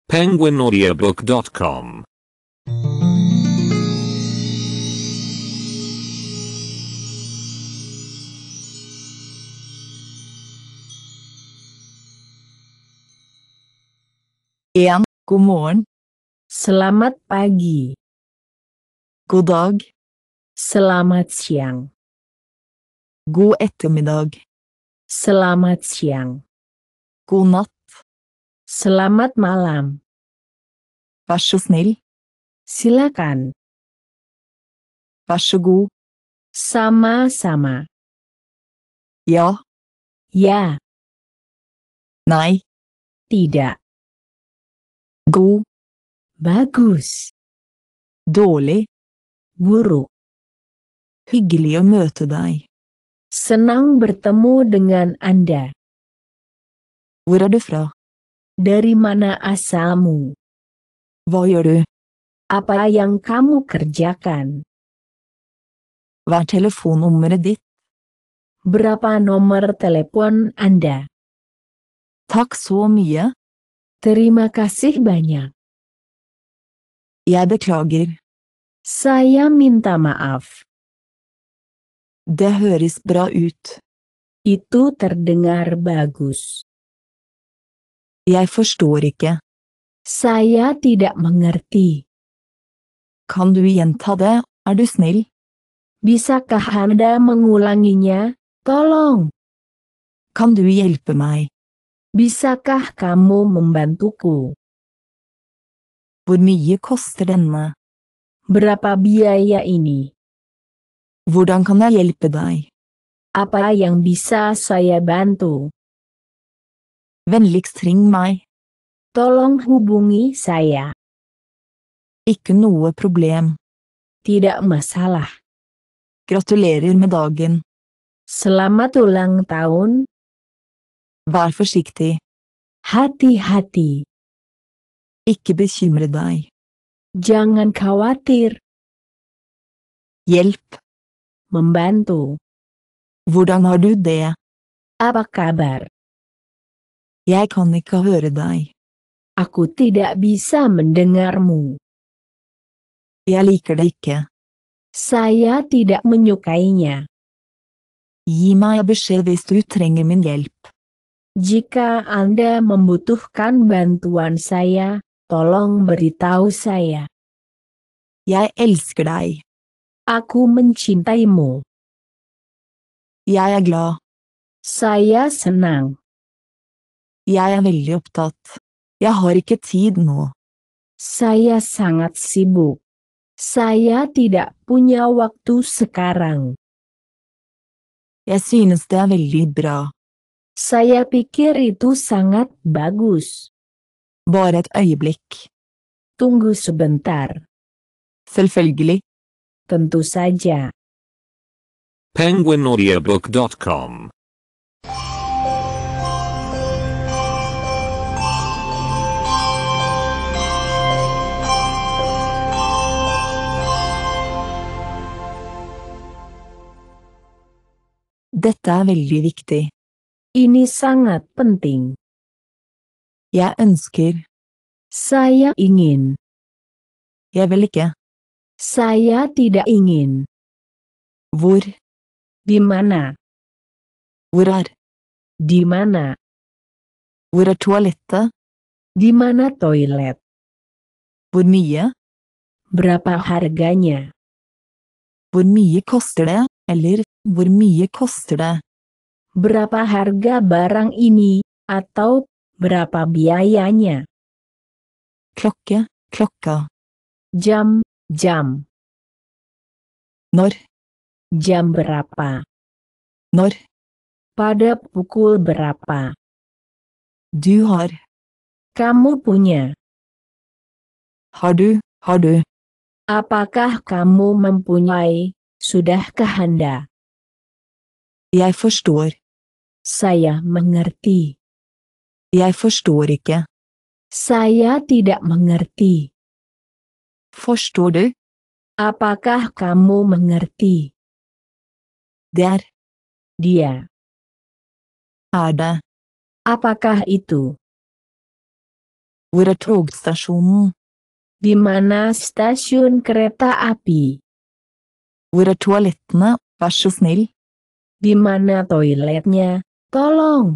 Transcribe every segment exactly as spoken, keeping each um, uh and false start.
penguin audiobook dot com. En, god morgen, Selamat pagi. god dag, Selamat siang. god ettermiddag, Selamat siang. god natt, Selamat malam. vær så snill, Silakan. vær så god, Sama-sama. ja, Ya, nei, tidak. god, Bagus. dårlig, Buruk. hyggelig å møte deg. Senang bertemu dengan Anda. Hvor er du fra? Dari mana asalmu? Hva gjør du? Apa yang kamu kerjakan? Hva er telefonnummeret ditt? Berapa nomor telepon Anda? Takk så mye, Terima kasih banyak. jeg beklager, Saya minta maaf. det høres bra ut, Itu terdengar bagus. jeg forstår ikke, Saya tidak mengerti. kan du gjenta det, er du snill? Bisakah Anda mengulanginya? Tolong. Kan du hjelpe meg? Bisakah kamu membantuku? Hvor mye koster denne? Berapa biaya ini? Hvordan kan jeg hjelpe deg? Apa yang bisa saya bantu? Vennligst ring meg, Tolong hubungi saya. ikke noe problem, Tidak masalah. gratulerer med dagen, Selamat ulang tahun. vær forsiktig, Hati-hati. ikke bekymre deg, Jangan khawatir. hjelp, Membantu. hvordan har du det? Apa kabar? Jeg kan ikke høre deg, Aku tidak bisa mendengarmu. jeg liker det ikke, Saya tidak menyukainya. gi meg beskjed hvis du trenger min hjelp, Jika Anda membutuhkan bantuan saya, tolong beritahu saya. jeg elsker deg, Aku mencintaimu. jeg er glad, Saya senang. jeg er veldig opptatt, jeg har ikke tid nå, Saya sangat sibuk. Saya tidak punya waktu sekarang. jeg synes det er veldig bra, Saya pikir itu sangat bagus. bare et øyeblikk, Tunggu sebentar. selvfølgelig, Tentu saja. penguin audiobook dot com. dette er veldig viktig, Ini sangat penting. jeg ønsker, Saya ingin. jeg vil ikke, Saya tidak ingin. hvor, Di mana? hvor er, Di mana? hvor er toalettet, Di mana toilet? hvor mye, Berapa harganya? hvor mye koster det, eller, hvor mye koster det, Berapa harga barang ini, atau berapa biayanya? klokke, klokka, Jam, jam. når, Jam berapa? når, Pada pukul berapa? du har, Kamu punya. har du, har du, Apakah kamu mempunyai? Sudahkah Anda? jeg forstår, Saya mengerti. jeg forstår ikke, Saya tidak mengerti. forstår du, Apakah kamu mengerti? det er, Dia. er det, Apakah itu? Hvor er togstasjonen? Di mana stasiun kereta api? Hvor er toalettene, vær så snill? Di mana toiletnya? Tolong.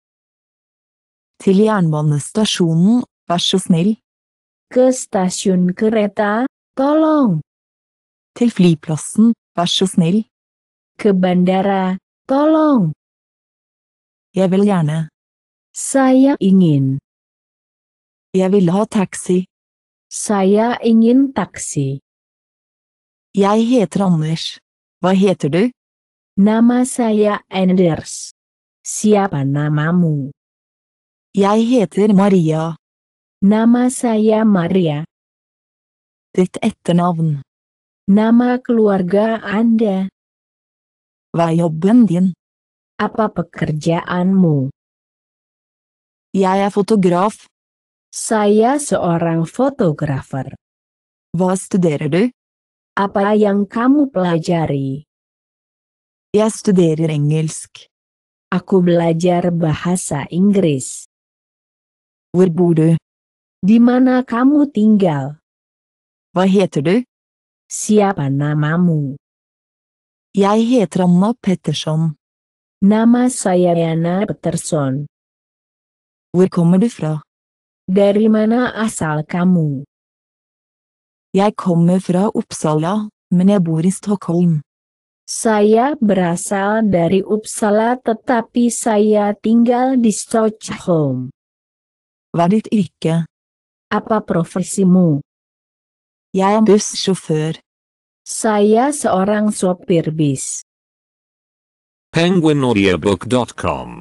Til jernbanestasjonen, vær så snill? Ke stasiun kereta, tolong. Til flyplassen, vær så snill? Ke bandara, tolong. Jeg vil gjerne. Saya ingin. Jeg vil ha taxi. Saya ingin taksi. Jeg heter Anders. Hva heter du? Nama saya Anders. Siapa namamu? Jeg heter Maria. Nama saya Maria. Ditt etternavn. Nama keluarga Anda. Hva er jobben din? Apa pekerjaanmu? Jeg er fotograf. Saya seorang fotografer. Hva studerer du? Apa yang kamu pelajari? Jeg studerer engelsk. Aku belajar bahasa Inggris. Hvor bor du? Di mana kamu tinggal? Hva heter du? Siapa namamu? Jeg heter Anna Pettersson. Nama saya Yana Peterson. Hvor kommer du fra? Dari mana asal kamu? Jeg kommer fra Uppsala, men jeg bor i Stockholm. Saya berasal dari Uppsala tetapi saya tinggal di Stockholm. Hva er ditt yrke? Apa profesimu? Jeg er bussjåfør. Saya seorang sopir bis. penguin audiobook dot com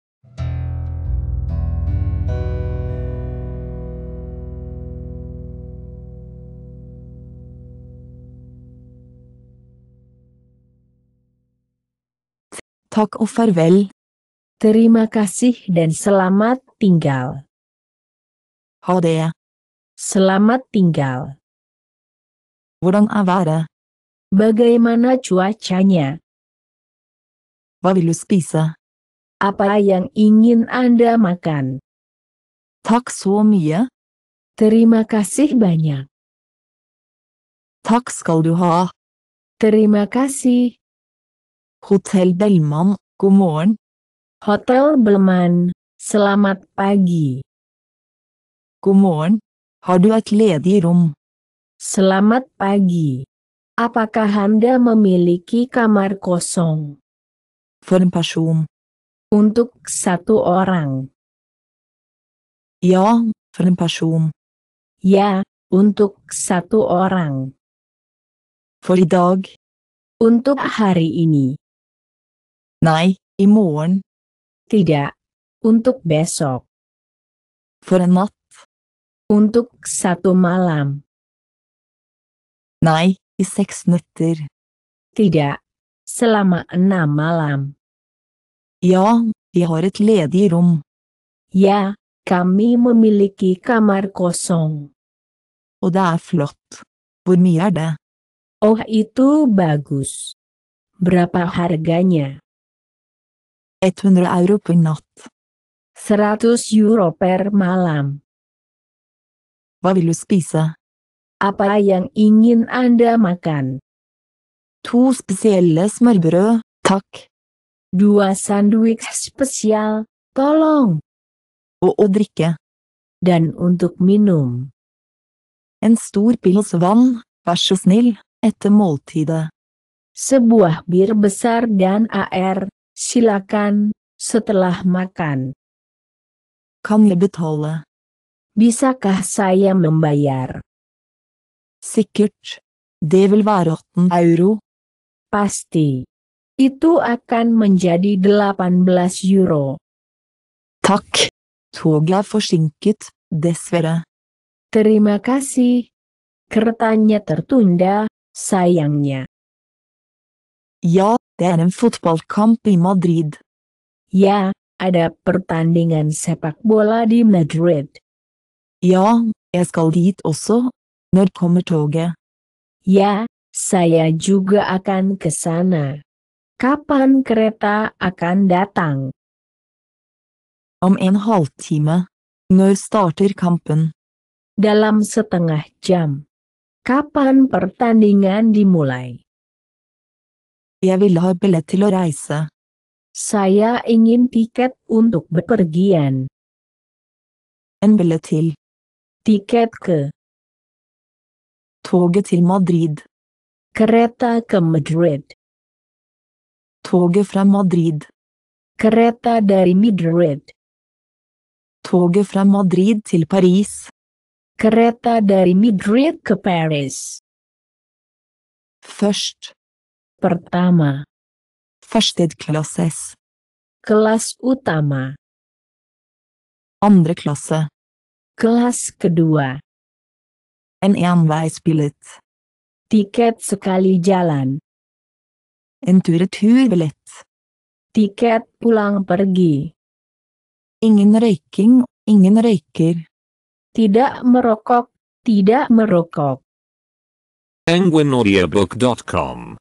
Takk og farvel. Terima kasih dan selamat tinggal. Ha det. Selamat tinggal. Hvordan er været? Bagaimana cuacanya? Hva vil du spise? Apa yang ingin Anda makan? Takk så mye. Terima kasih banyak. Takk skal du ha. Terima kasih. Hotell Bellman, god morgen. Hotel Belman, selamat pagi. God morgen. Har du et ledig rom? Selamat pagi. Apakah Anda memiliki kamar kosong? For en person. Untuk satu orang. Ja, for en person. Ya, untuk satu orang. For i dag. Untuk hari ini. Nei, i morgen. Tidak. Untuk besok. For en natt. Untuk satu malam. Nei, i seks netter. Tidak. Selama enam malam. Ja, vi har et ledig rom. Ya, kami memiliki kamar kosong. Og det er flott. Hvor mye er det? Oh, itu bagus. Berapa harganya? hundre euro per natt. seratus euro per malam. Hva vil du spise? Apa yang ingin Anda makan? To spesielle smørbrød, takk. Dua sandwich spesial, tolong. Og å drikke. Dan untuk minum. En stor pils vann, vær så snill, etter måltidet. Sebuah bir besar dan air, silakan, setelah makan. Kan jeg betale? Bisakah saya membayar? Sikkert. Det vil være atten euro. Pasti. Itu akan menjadi delapan belas euro. Takk. Toget er forsinket, dessverre. Terima kasih. Keretanya tertunda, sayangnya. Ja, det er en fotballkamp i Madrid. Ya, ada pertandingan sepak bola di Madrid. Ja, jeg skal dit også. Når kommer toget? Ya, saya juga akan ke sana. Kapan kereta akan datang? Om en halvtime. Når starter kampen? Dalam setengah jam. Kapan pertandingan dimulai? Jeg vil ha billett til å reise. Saya ingin tiket untuk bepergian. En billett til. Tiket ke. Toget til Madrid. Kereta ke Madrid. Toget fra Madrid. Kereta dari Madrid. Toget fra Madrid til Paris. Kereta dari Madrid ke Paris. Først. Pertama. Førsteklasses. Kelas utama. Andre klasse. Kelas kedua. En enveisbillett. Tiket sekali jalan. En tur-retur-billett. Tiket pulang pergi. Ingen røyking, ingen røyker. Tidak merokok, tidak merokok. penguin audiobook dot com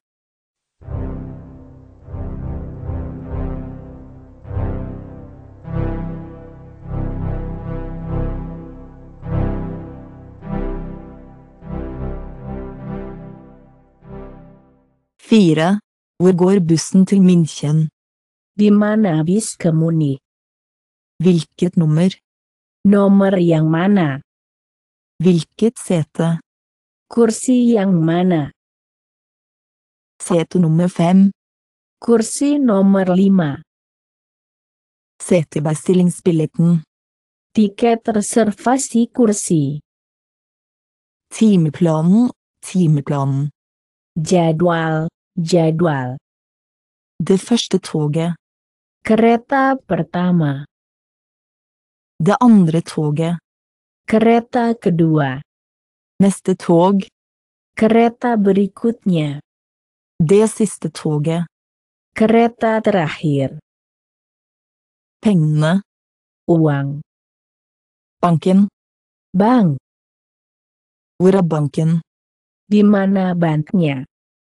Fire. Hvor går bussen til München? Di mana bis ke Munich? Hvilket nummer? Nomor yang mana? Hvilket sete? Kursi yang mana? Sete nummer fem. Kursi nomor lima. Setebestillingsbilletten. Tiket reservasi kursi. Timeplanen, timeplanen. Jadwal, jadwal. Det første toget. Kereta pertama. Det andre toget. Kereta kedua. Neste tog. Kereta berikutnya. Det siste toget. Kereta terakhir. Pengene. Uang. Banken. Bank. Hvor er banken? Di mana banknya?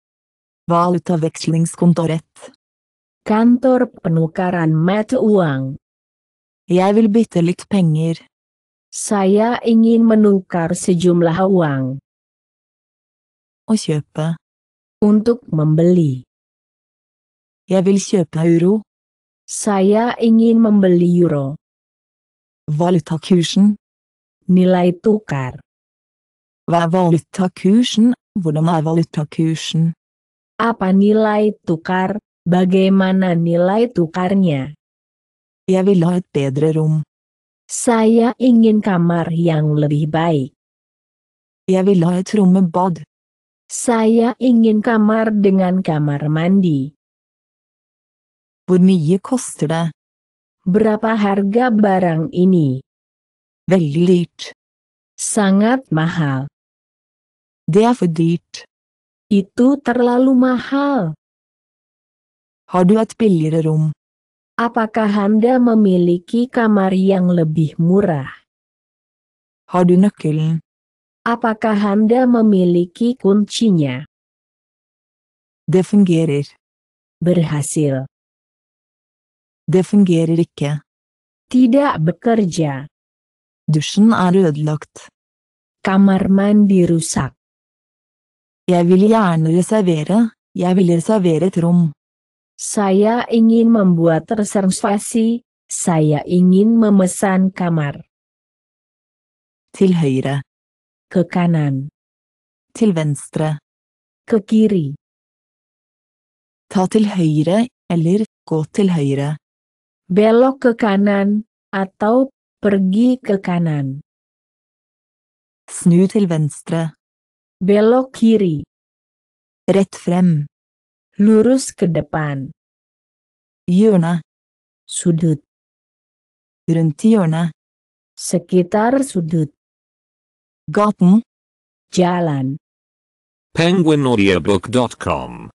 Valutavekslingskontoret. Kantor penukaran mata uang. Jeg vil bytte litt penger. Saya ingin menukar sejumlah uang. Å kjøpe. Untuk membeli. Jeg vil kjøpe euro. Saya ingin membeli euro. Valutakursen. Nilai tukar. Hva er valutakursen? Hvordan er valutakursen? Apa nilai tukar? Bagaimana nilai tukarnya? Jeg vil ha et bedre rom. Saya ingin kamar yang lebih baik. Jeg vil ha et rom med bad. Saya ingin kamar dengan kamar mandi. Hvor mye koster det? Berapa harga barang ini? Veldig dyrt. Sangat mahal. Det er for dyrt. Itu terlalu mahal. Har du et billigere rom? Apakah Anda memiliki kamar yang lebih murah? Har du nøkkelen? Apakah Anda memiliki kuncinya? Det fungerer. Berhasil. Det fungerer ikke. Tidak bekerja. Dusjen er ødelagt. Kamar mandi rusak. Jeg vil gjerne reservere. Jeg vil reservere et rom. Saya ingin membuat reservasi. Saya ingin memesan kamar. Til høyre. Ke kanan. Til venstre. Ke kiri. Ta til høyre, eller gå til høyre. Belok ke kanan, atau pergi ke kanan. Snu til venstre. Belok kiri. Rett frem. Lurus ke depan. Hjørne. Sudut. Rundt hjørnet. Sekitar sudut. Gaten. Jalan. penguin audiobook dot com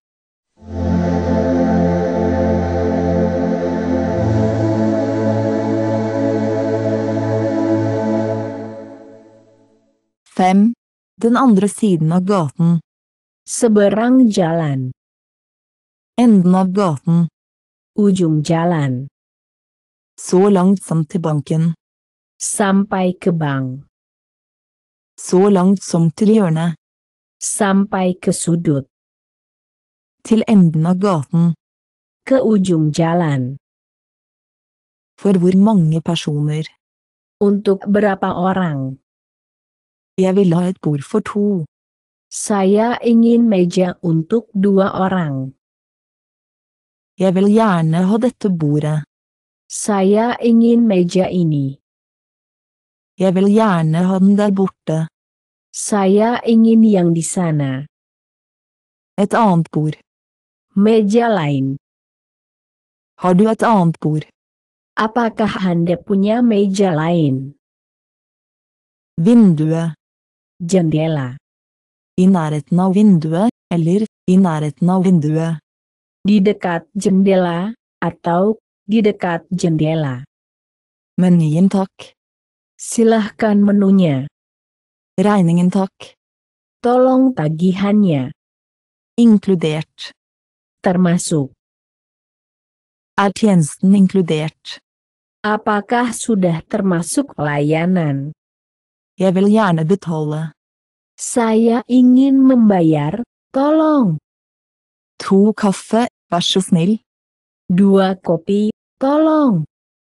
Fem. Den andre siden av gaten. Seberang jalan. Enden av gaten. Ujung jalan. Så langt som til banken. Sampai ke bank. Så langt som til hjørnet. Sampai ke sudut. Til enden av gaten. Ke ujung jalan. For hvor mange personer? Untuk berapa orang? Jeg vil ha et bord for to. Saya ingin meja untuk dua orang. Jeg vil gjerne ha dette bordet. Saya ingin meja ini. Jeg vil gjerne ha den der borte. Saya ingin yang di sana. Et annet bord. Meja lain. Har du et annet bord? Apakah Anda punya meja lain? Vinduet. Jendela. I nærheten av vinduet, eller i nærheten av vinduet. Di dekat jendela, atau di dekat jendela. Menyen takk. Silahkan menunya. Regningen takk. Tolong tagihannya. Inkludert. Termasuk. Er tjenesten inkludert? Apakah sudah termasuk layanan? Jeg vil gjerne betale. Saya ingin membayar, tolong. To kaffe, vær så snill. Dua kopi, tolong.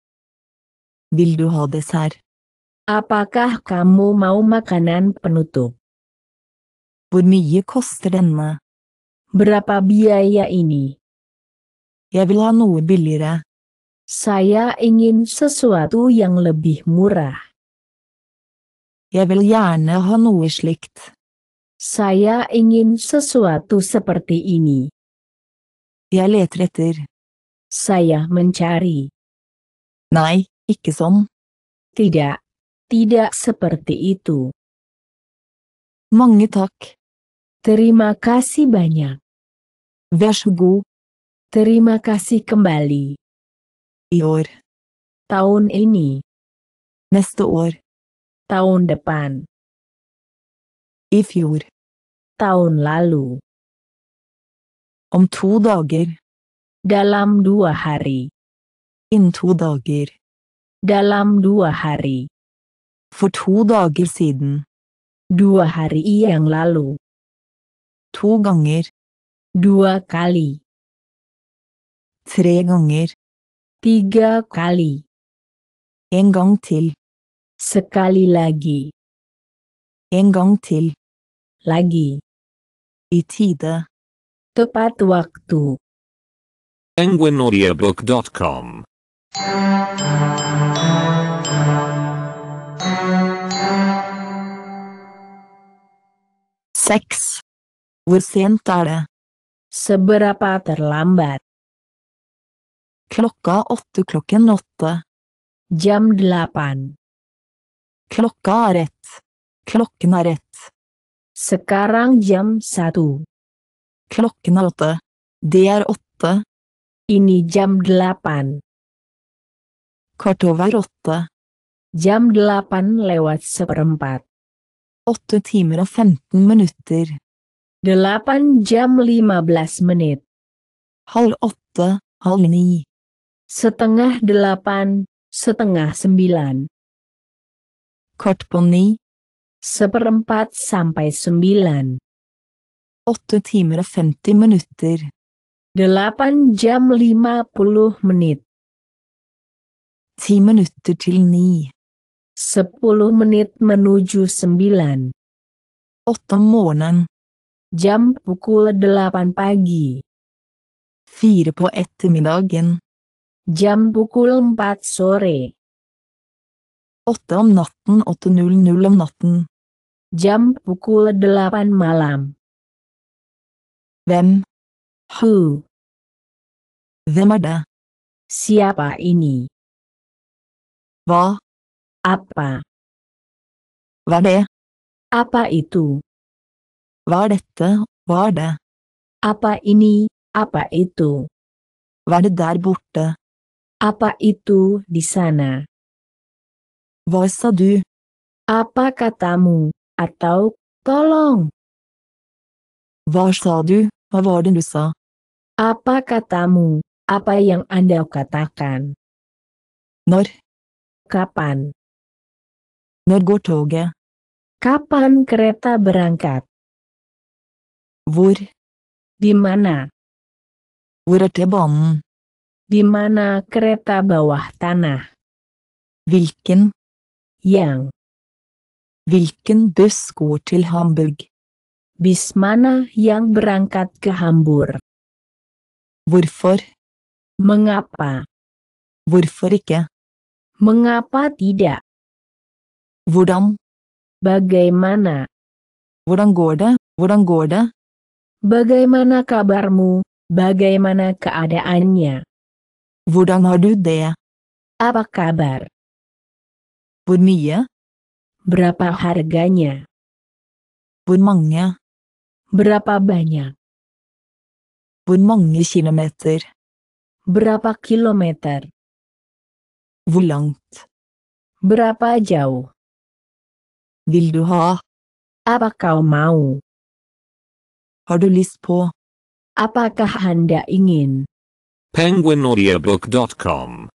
Vil du ha dessert? Apakah kamu mau makanan penutup? Hvor mye koster denne? Berapa biaya ini? Jeg vil ha noe billigere. Saya ingin sesuatu yang lebih murah. Jeg vil gjerne ha noe slikt. Saya ingin sesuatu seperti ini. Jeg leter etter. Saya mencari. Nei, ikke sånn. Tidak. Tidak seperti itu. Mange takk. Terima kasih banyak. Vær så god. Terima kasih kembali. I år. Tahun ini. Neste år. Tahun depan. I fjor. Tahun lalu. Om to dager. Dalam dua hari. Innen to dager. Dalam dua hari. For to dager siden. Dua hari yang lalu. To ganger. Dua kali. Tre ganger. Tiga kali. En gang til. Sekali lagi. En gang til. Lagi. I tide. Tepat waktu. penguin audiobook dot com Seks. Hvor sent er det? Seberapa terlambat? Klokka åtte klokken åtte. Jam delapan. Klokka er ett. Klokken er ett. Sekarang jam satu. Klokken er åtte. Det er åtte. Ini jam delapan. Kvart over åtte. Jam delapan lewat seperempat. Åtte timer og femten minutter. Delapan jam lima belas menit. Halv åtte, halv ni. Setengah delapan, setengah sembilan. Kvart på ni. Seperempat sampai sembilan. Åtte timer og femti minutter. Delapan jam lima puluh menit. Ti minutter til ni. Sepuluh menit menuju sembilan. Åtte om morgenen. Jam pukul delapan pagi. Fire på ettermiddagen. Jam pukul empat sore. Åtte om natten, åtte null null om natten. Jam pukul delapan malam. Hvem? Who? Hvem er det? Siapa ini? Hva? Apa? Hva er det? Apa itu? Hva er dette? Hva er det? Apa ini? Apa itu? Hva er det der borte? Apa itu di sana? Hva sa du? Apa katamu? Atau, tolong. Hva sa du? Hva var det du sa? Apa katamu? Apa yang Anda katakan? Når? Kapan? Når går toget? Kapan kereta berangkat? Hvor? Di mana? Hvor er T-banen? Di mana kereta bawah tanah? Hvilken? Yang. Hvilken buss går til Hamburg? Bis mana yang berangkat ke Hamburg? Hvorfor? Mengapa? Hvorfor ikke? Mengapa tidak? Hvordan? Bagaimana? Hvordan går det? Hvordan går det? Bagaimana kabarmu? Bagaimana keadaannya? Hvordan har du det? Apa kabar? Hvor mye? Berapa harganya? Hvor mange? Berapa banyak? Hvor mange kilometer? Berapa kilometer? Hvor langt? Berapa jauh? Vil du ha? Apa kau mau? Har du lyst på? Apakah Anda ingin? penguin audiobook dot com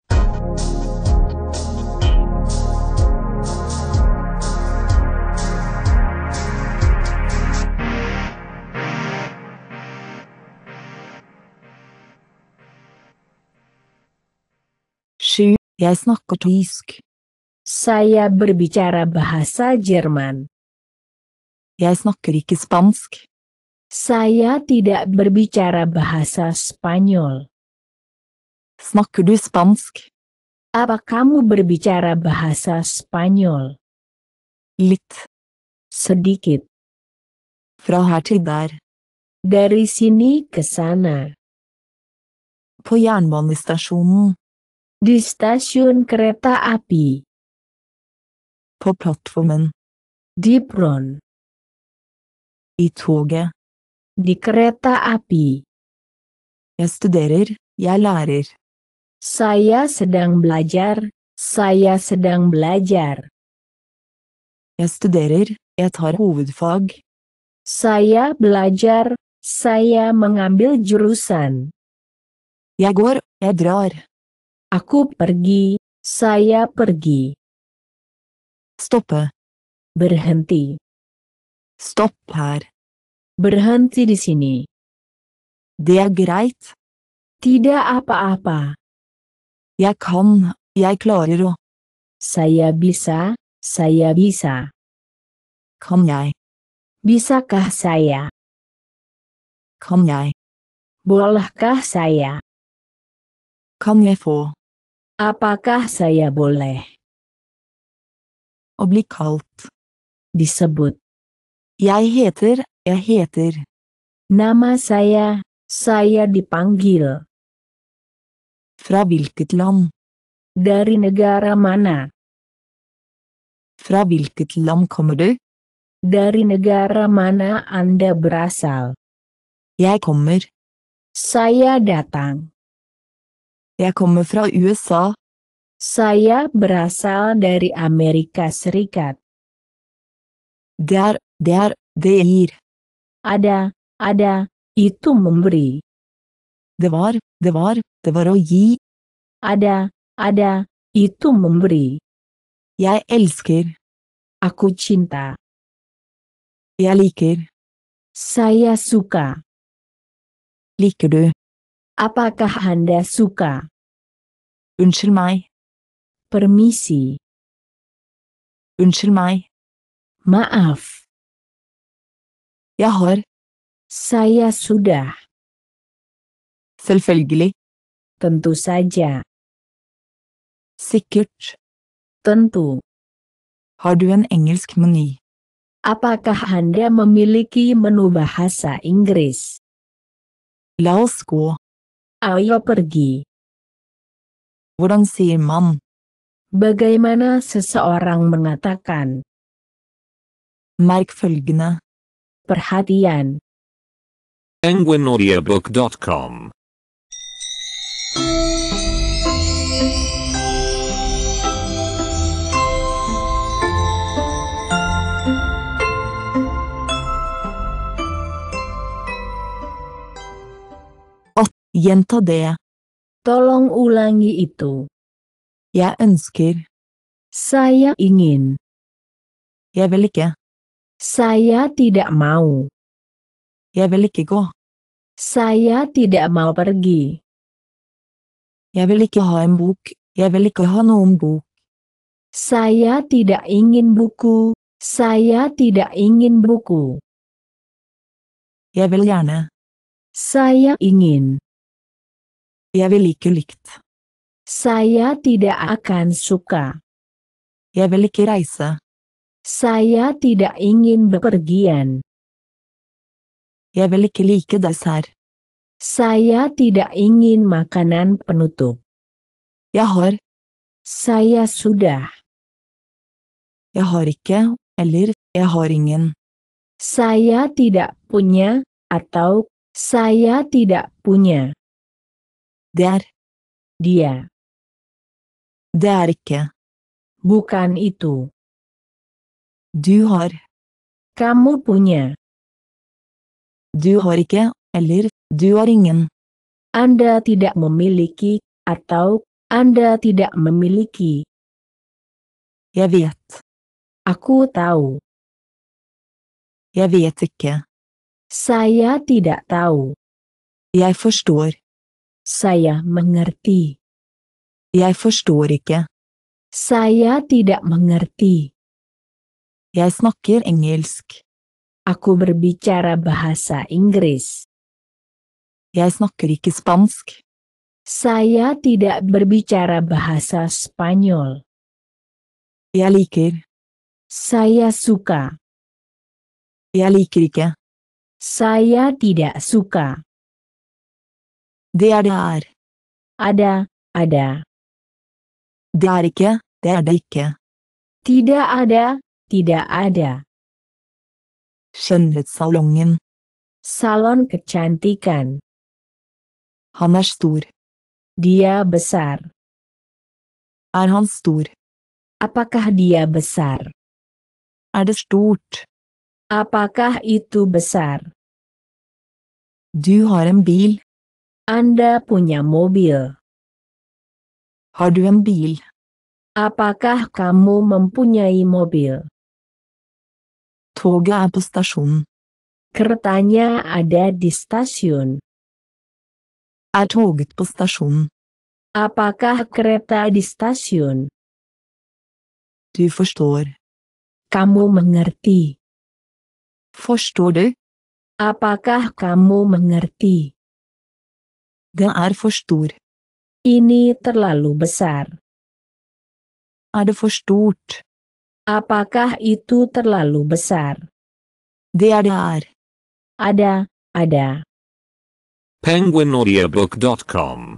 Sju. Jeg snakker tysk. Saya berbicara bahasa Jerman. Jeg snakker ikke spansk. Saya tidak berbicara bahasa Spanyol. Snakker du spansk? Apa kamu berbicara bahasa Spanyol? Litt. Sedikit. Fra her til der. Dari sini ke sana. På jernbanestasjonen. Di stasiun kereta api. På plattformen. Di peron. I toget. Di kereta api. Jeg studerer. Jeg lærer. Saya sedang belajar. Saya sedang belajar. Jeg studerer. Jeg tar hovedfag. Saya belajar. Saya mengambil jurusan. Jeg går. Jeg drar. Aku pergi. Saya pergi. Stoppe. Berhenti. Stopp her. Berhenti di sini. Det er greit. Tidak apa-apa. Jeg kan. Jeg klarer å. Saya bisa. Saya bisa. Kan jeg? Bisakah saya? Kan jeg? Bolehkah saya? Kan jeg få? Apakah saya boleh? Å bli kalt. Disebut. Jeg heter. Jeg heter. Nama saya. Saya dipanggil. Fra hvilket land? Dari negara mana? Fra hvilket land kommer du? Dari negara mana Anda berasal? Jeg kommer. Saya datang. Jeg kommer fra U S A. Saya berasal dari Amerika Serikat. Det er, det er, det gir. Ada, ada, itu memberi. Det var, det var, det var å gi. Ada, ada, itu memberi. Jeg elsker. Aku cinta. Jeg liker. Saya suka. Liker du? Apakah Anda suka? Unnskyld meg. Permisi. Unnskyld meg. Maaf. Jeg har. Saya sudah. Selvfølgelig. Tentu saja. Sikkert. Tentu. Har du en engelsk meny? Apakah Anda memiliki menu bahasa Inggris? La oss gå. Ayo pergi. Hvordan sier man? Bagaimana seseorang mengatakan? Merk følgende. Perhatian. penguin audiobook dot com Gjenta det. Tolong ulangi itu. Jeg ønsker. Saya ingin. Jeg vil ikke. Saya tidak mau. Jeg vil ikke gå. Saya tidak mau pergi. Jeg vil ikke ha en bok. Jeg vil ikke ha noen bok. Saya tidak ingin buku. Saya tidak ingin buku. Jeg vil gjerne. Saya ingin. Jeg vil ikke likt. Saya tidak akan suka. Jeg vil ikke reise. Saya tidak ingin bepergian. Jeg vil ikke like dessert. Saya tidak ingin makanan penutup. Jeg har. Saya sudah. Jeg har ikke, eller, jeg har ingen. Saya tidak punya, atau saya tidak punya. Det er. Dia. Det er ikke. Bukan itu. Du har. Kamu punya. Du har ikke, eller, du har ingen. Anda tidak memiliki, atau Anda tidak memiliki. Jeg vet. Aku tahu. Jeg vet ikke. Saya tidak tahu. Jeg forstår. Saya mengerti. Jeg forstår ikke. Saya tidak mengerti. Jeg snakker engelsk. Aku berbicara bahasa Inggris. Jeg snakker ikke spansk. Saya tidak berbicara bahasa Spanyol. Jeg liker. Saya suka. Jeg liker ikke. Saya tidak suka. Det er det er. Ada, ada. Det er ikke, det er det ikke. Tidak ada, tidak ada. Skjønnhetssalongen. Salon kecantikan. Han er stor. Dia besar. Er han stor? Apakah dia besar? Er det stort? Apakah itu besar? Du har en bil. Anda punya mobil. Har du en bil? Apakah kamu mempunyai mobil? Toget er på stasjonen. Keretanya ada di stasiun. Er toget på stasjonen? Apakah kereta di stasiun? Du forstår. Kamu mengerti. Forstår du? Apakah kamu mengerti? Den er for stor. Ini terlalu besar. Er det for stort? Apakah itu terlalu besar? Det er det er. Ada, ada. penguin audiobook dot com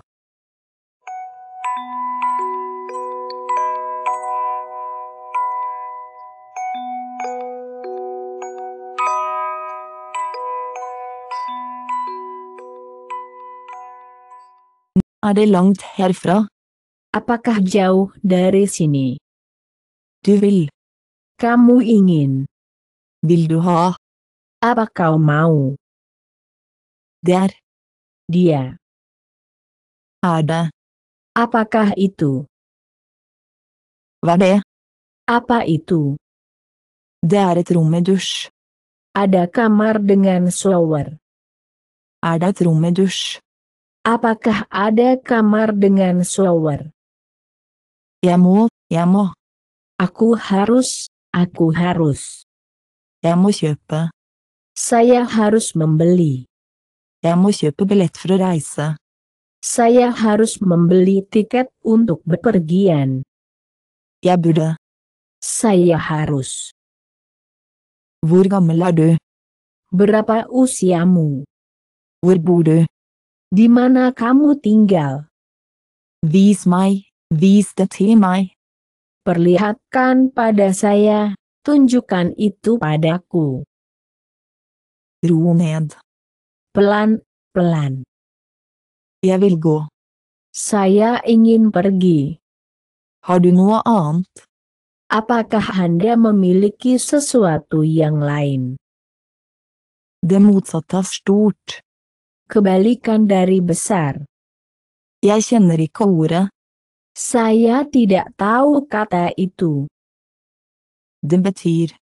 Er det langt herfra? Apakah jauh dari sini? Du vil. Kamu ingin. Vil du ha? Apa kau mau? Det er. Dia. Er det. Apakah itu? Hva er det? Apa itu? Det er et rom med dusj. Ada kamar dengan shower. Er det et rom med dusj? Apakah ada kamar dengan shower? Jeg må, jeg må. Aku harus, aku harus. Jeg må kjøpe. Saya harus membeli. Jeg må kjøpe billett for å reise. Saya harus membeli tiket untuk bepergian. Jeg burde. Saya harus. Hvor gammel er du? Berapa usiamu? Hvor bor du? Di mana kamu tinggal? Vis meg, vis det til meg. Perlihatkan pada saya, tunjukkan itu padaku. Ro ned. Pelan, pelan. Jeg vil gå. Saya ingin pergi. Har du noe annet? Apakah Anda memiliki sesuatu yang lain? Det motsatte av stort. Kebalikan dari besar. Jeg kjenner ikke ordet. Saya tidak tahu kata itu. Det betyr.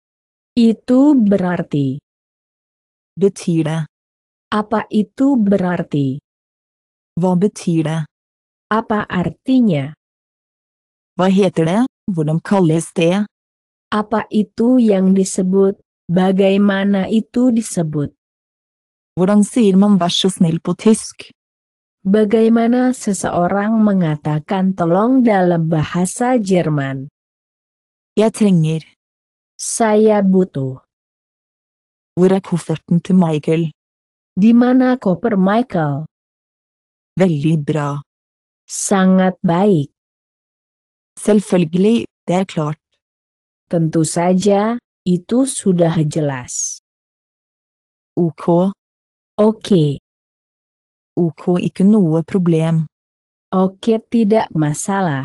Itu berarti. Betyr det? Apa itu berarti? Hva betyr det? Apa artinya? Hva heter det? Hvordan kalles det? Apa itu yang disebut? Bagaimana itu disebut? Hvordan sier man vær så snill på tysk? Bagaimana seseorang mengatakan tolong dalam bahasa Jerman? Jeg trenger. Saya butuh. Hvor er kofferten til Michael? Di mana koper Michael? Veldig bra. Sangat baik. Selvfølgelig, det er klart. Tentu saja, itu sudah jelas. Ok. Oke. Ok, ikke noe problem. Oke, tidak masalah.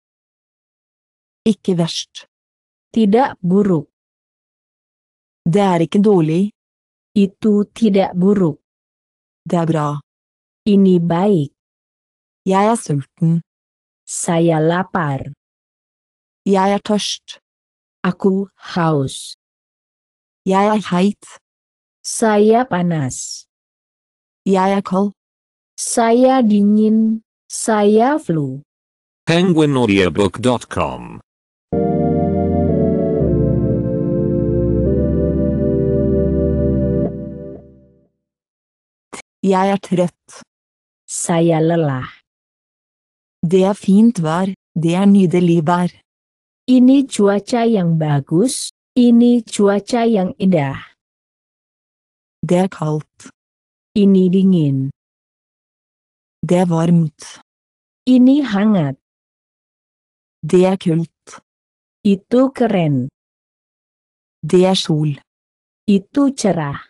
Ikke verst. Tidak buruk. Det er ikke dårlig. Itu tidak buruk. Det er bra. Ini baik. Jeg er sulten. Saya lapar. Jeg er tørst. Aku haus. Jeg er heit. Saya panas. Jeg er kald. Saya dingin. Saya flu. penguin audiobook dot com Jeg er trøtt. Saya lelah. Det er fint vær. Det er nydelig vær. Ini cuaca yang bagus. Ini cuaca yang indah. Det er kaldt. Ini dingin. Det er varmt. Ini hangat. Det er kult. Itu keren. Det er sol. Itu cerah.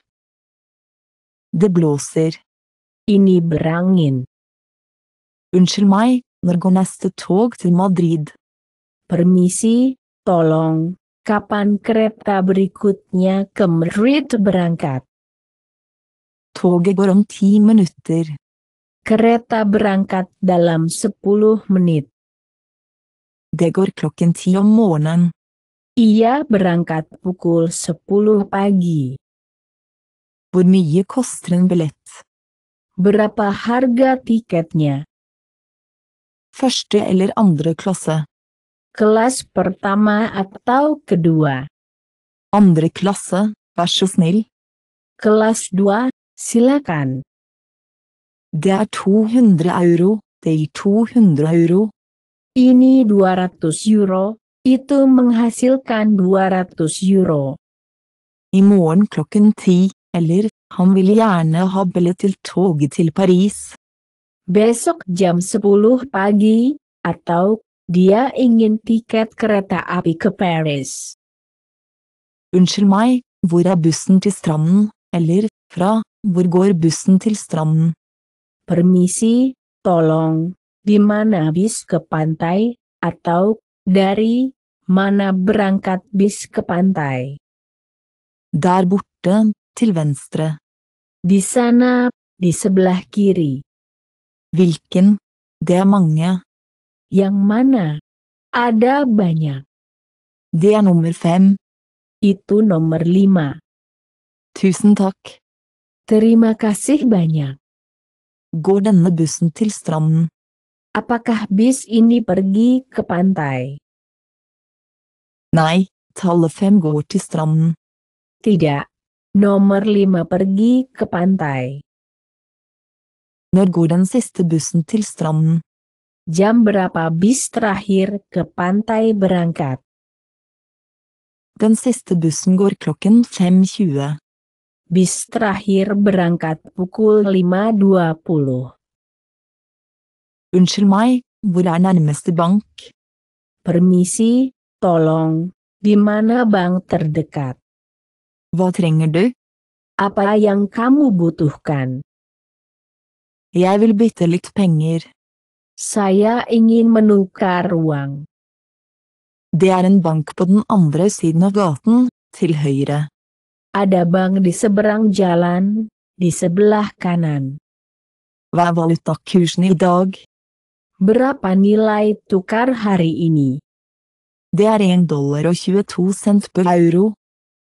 Det blåser. Ini berangin. Unnskyld meg, når går neste tog til Madrid? Permisi, tolong, kapan kereta berikutnya ke Madrid berangkat? Toget går om ti minutter. Kereta berangkat dalam sepuluh menit. Det går klokken ti om morgenen. Ia berangkat pukul sepuluh pagi. Hvor mye koster en billett? Berapa harga tiketnya? Første eller andre klasse? Kelas pertama atau kedua? Andre klasse, vær så snill. Kelas dua, silakan. Det er to hundre euro. Det gir to hundre euro. Ini dua ratus euro, itu menghasilkan dua ratus euro. I morgen klokken ti, eller, han vil gjerne ha billett til toget til Paris. Besok jam sepuluh pagi, atau dia ingin tiket kereta api ke Paris. Unnskyld meg, hvor er bussen til stranden, eller, fra, hvor går bussen til stranden? Permisi, tolong, di mana bis ke pantai, atau dari mana berangkat bis ke pantai? Der borte, til venstre. Di sana, di sebelah kiri. Hvilken? Det er mange. Yang mana? Ada banyak. Det er nummer fem. Itu nomor lima. Tusen takk. Terima kasih banyak. Går denne bussen til stranden? Apakah bis ini pergi ke pantai? Nei, tallet fem går til stranden. Tidak. Nomor lima pergi ke pantai. Når går den siste bussen til stranden? Jam berapa bis terakhir ke pantai berangkat? Den siste bussen går klokken fem tjue. Bis terakhir berangkat pukul lima dua puluh. Unnskyld meg, hvor er nærmeste bank? Permisi, tolong, di mana bank terdekat? Hva trenger du? Apa yang kamu butuhkan? Jeg vil bytte litt penger. Saya ingin menukar uang. Det er en bank på den andre siden av gaten, til høyre. Ada bank di seberang jalan, di sebelah kanan. Hva er valutakursen i dag? Berapa nilai tukar hari ini? Det er en dollar og tjueto cent per euro.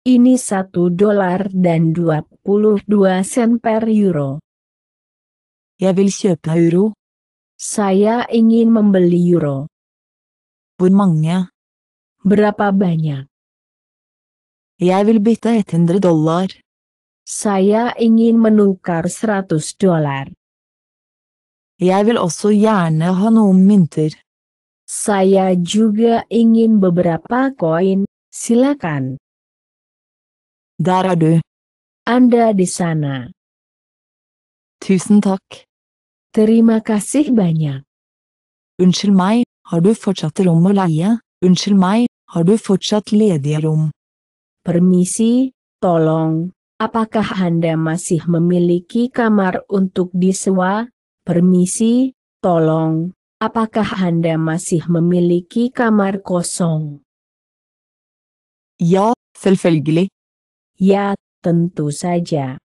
Ini satu dolar dan dua puluh dua sen per euro. Jeg vil kjøpe euro. Saya ingin membeli euro. Hvor mange? Berapa banyak? Jeg vil bytte hundre dollar. Saya ingin menukar seratus dolar. Jeg vil også gjerne ha noen mynter. Saya juga ingin beberapa koin, silakan. Der er du. Anda di sana. Tusen takk. Terima kasih banyak. Unnskyld meg, har du fortsatt rom å leie? Unnskyld meg, har du fortsatt ledige rom? Permisi, tolong, apakah Anda masih memiliki kamar untuk disewa? Permisi, tolong, apakah Anda masih memiliki kamar kosong? Ja, selvfølgelig. Ya, tentu saja.